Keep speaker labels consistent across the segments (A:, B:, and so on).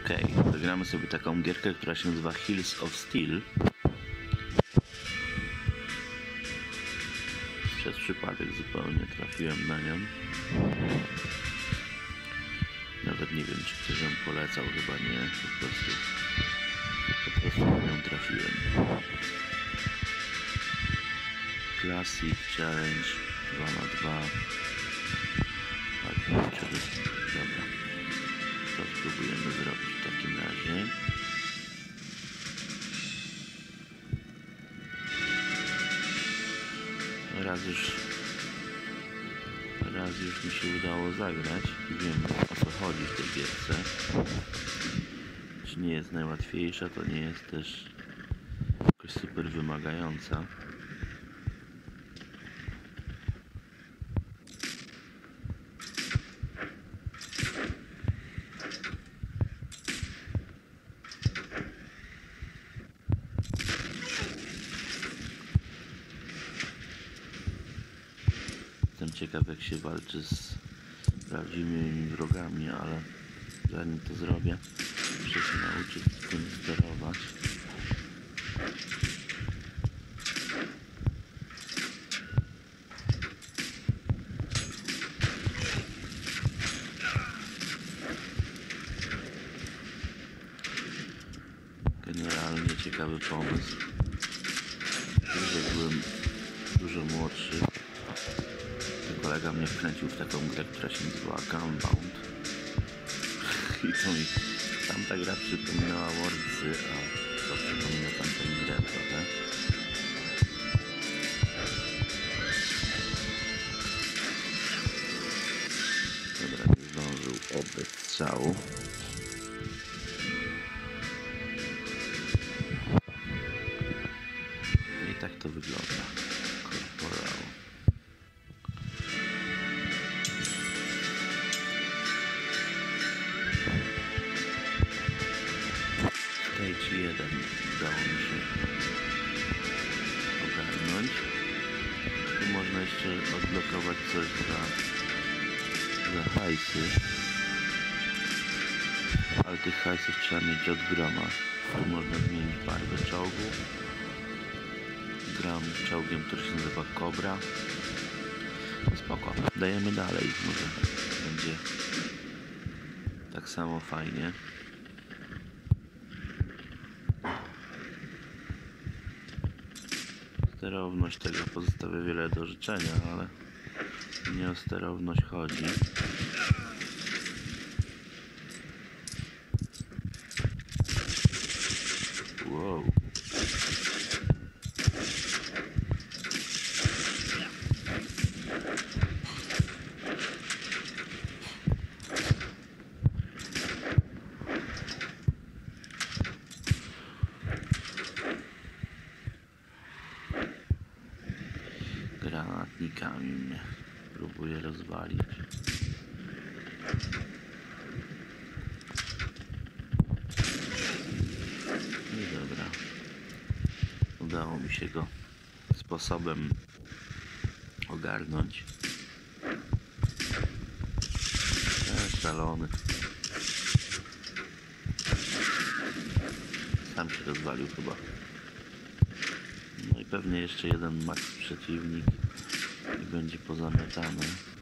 A: Okej, zagramy sobie taką gierkę, która się nazywa Hills of Steel. Przez przypadek zupełnie trafiłem na nią. Nawet nie wiem, czy ktoś ją polecał, chyba nie. Po prostu na nią trafiłem. Classic Challenge 2x2. Tak, dobra. To spróbujemy zrobić w takim razie. Raz już mi się udało zagrać i wiem, o co chodzi w tej gierce. Czy nie jest najłatwiejsza, to nie jest też jakoś super wymagająca. Jestem ciekaw, jak się walczy z prawdziwymi wrogami, ale zanim to zrobię, muszę się nauczyć tym sterować. Generalnie ciekawy pomysł. Kiedy byłem dużo młodszy, kolega mnie wkręcił w taką grę, która się nazywała Gunbound. I to mi tamta gra przypominała Wordsy, a to przypomina tamtą grę trochę. Dobra, nie zdążył oddać strzału. I tak to wygląda. Corporal. Stage 1 udało mi się ogarnąć. Tu można jeszcze odblokować coś za hajsy. Ale tych hajsów trzeba mieć od groma. Tu można zmienić barwę czołgu. Gram czołgiem, który się nazywa Cobra. No spoko, dajemy dalej. Może będzie tak samo fajnie. Sterowność tego pozostawia wiele do życzenia, ale nie o sterowność chodzi. Wow. Granatnikami mnie próbuje rozwalić. I dobra. Udało mi się go sposobem ogarnąć. Szalony. Sam się rozwalił chyba. No i pewnie jeszcze jeden max przeciwnik i będzie pozamiatany.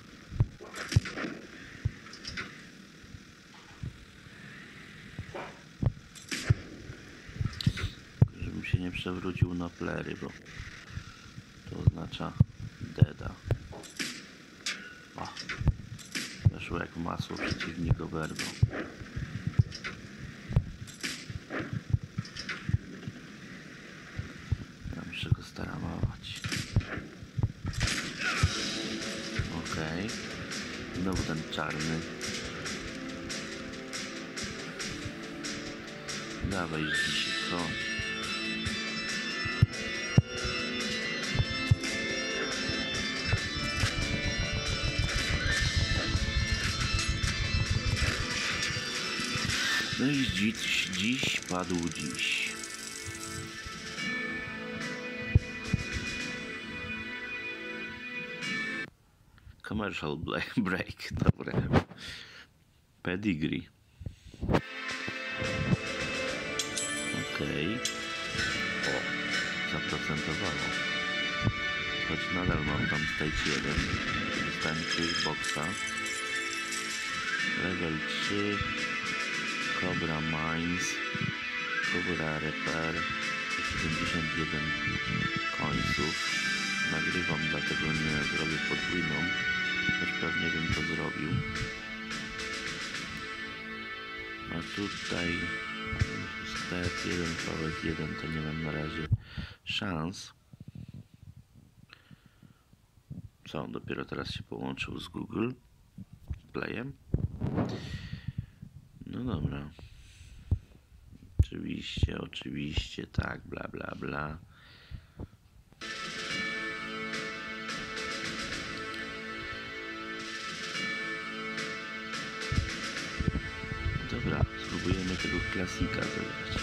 A: Żebym się nie przewrócił na plery, bo to oznacza deada. O, weszło jak masło, przeciwnik oberwał. Muszę go staramować. Okej. Znowu ten czarny. Dawaj, się kończ. No i dziś padł dziś. Commercial break, dobre. Pedigree. Okej. O, zaprocentowało. Choć nadal mam tam stage 1. Dostałem jakiegoś boxa. Level 3. Cobra Mines. Cobra Repair. 71 końców. Nagrywam, dlatego nie zrobię podwójną. Choć pewnie bym to zrobił. A tutaj sklep 1 vs 1 to nie mam na razie szans. Co, on dopiero teraz się połączył z Google Playem? No dobra. Oczywiście, tak, bla bla bla. Dobra, spróbujemy tego klasika zebrać.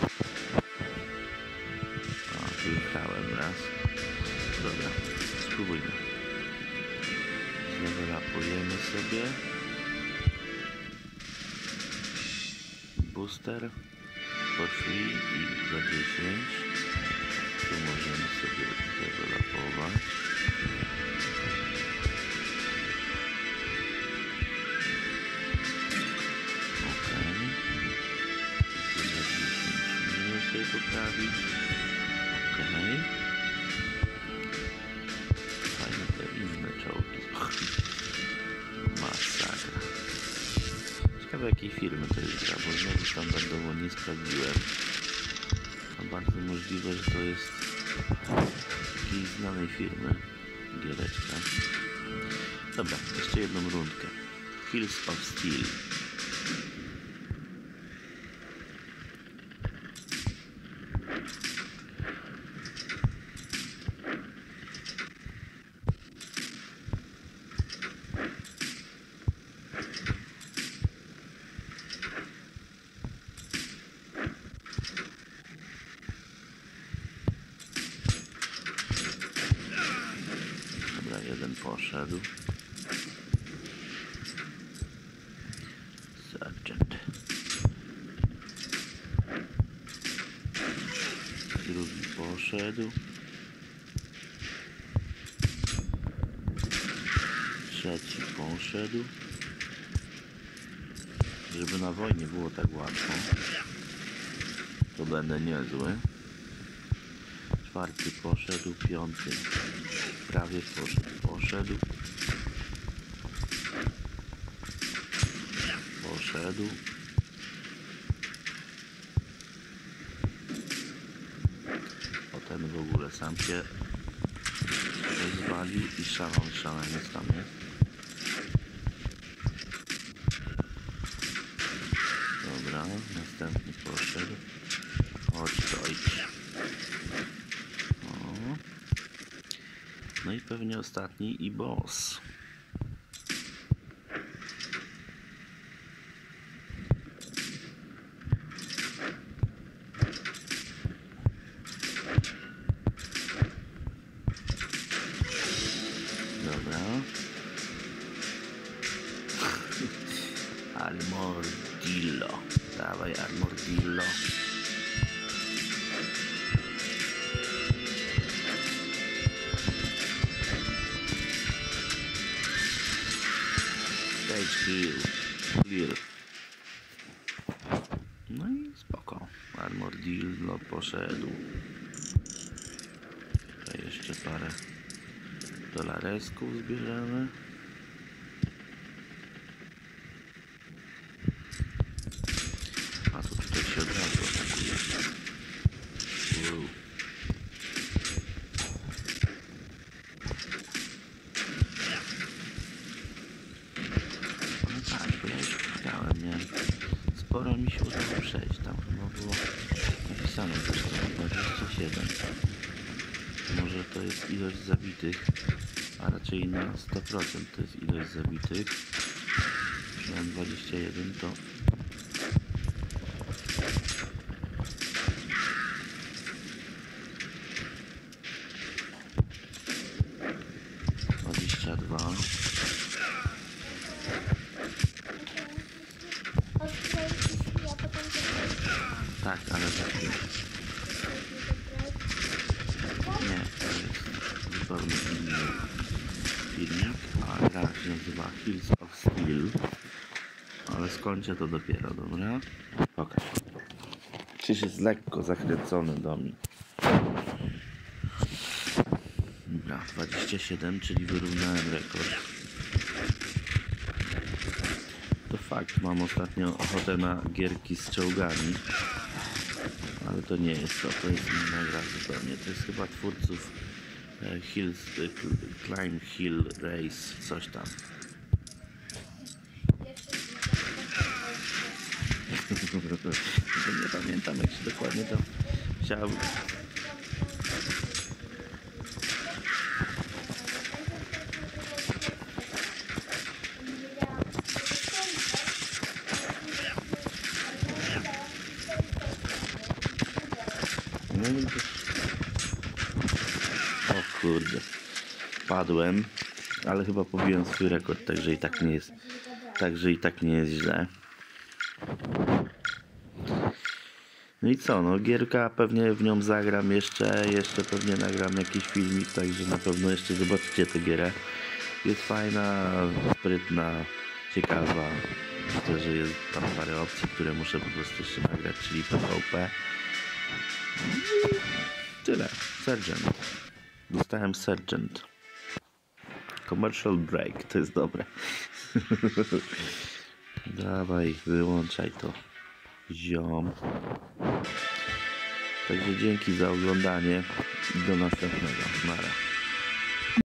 A: O, wyjechałem raz. Dobra, spróbujmy. Zlewelapujemy sobie. Booster for free i za 10. Tu możemy sobie zlewelapować. Poprawić. Okej. Fajne te inne czołgi. Masakra. Ciekawe jakiej firmy to jest gra, bo znowu standardowo nie sprawdziłem. A bardzo możliwe, że to jest jakiejś znanej firmy giereczka. Dobra, jeszcze jedną rundkę. Hills of Steel. Jeden poszedł. Sergeant. Drugi poszedł. Trzeci poszedł. Żeby na wojnie było tak łatwo, to będę niezły. Czwarty poszedł, piąty prawie poszedł. Potem w ogóle sam się rozwalił i szaleniec tam jest. Dobra, następny poszedł. Chodź, dojść. No i pewnie ostatni i boss. Dobra. Armordillo. Dawaj, Armordillo. Clear. No i spoko. Armordillo poszedł. Tutaj jeszcze parę dolaresków zbierzemy. A to tutaj się od razu atakuje. Sporo mi się udało przejść, tam chyba było napisane też 27. Może to jest ilość zabitych, a raczej na 100% to jest ilość zabitych. Jeśli mam 21, to 22.
B: Ja potem
A: Tak, ale za chwilę. Nie, to jest zupełnie inny filmik, a gra się nazywa Hills of Steel. Ale skończę to dopiero, dobra? Pokaż. Krzyż jest lekko zakręcony do mnie. Dobra, 27, czyli wyrównałem rekord. To fakt, mam ostatnio ochotę na gierki z czołgami. Ale to nie jest to, to jest inna gra zupełnie. To jest chyba twórców Climb Hill Race, coś tam. Nie pamiętam, jak się dokładnie to chciałem. No i o kurde, padłem, ale chyba pobiłem swój rekord, także i tak nie jest źle. No i co, no gierka, pewnie w nią zagram jeszcze pewnie nagram jakiś filmik, także na pewno jeszcze zobaczycie tę gierę. Jest fajna, sprytna, ciekawa. Myślę, że jest tam parę opcji, które muszę po prostu jeszcze nagrać, czyli PvP. Tyle. Sergeant. Dostałem Sergeant. Commercial break, to jest dobre. Dawaj, wyłączaj to. Ziom. Także dzięki za oglądanie i do następnego. Nara.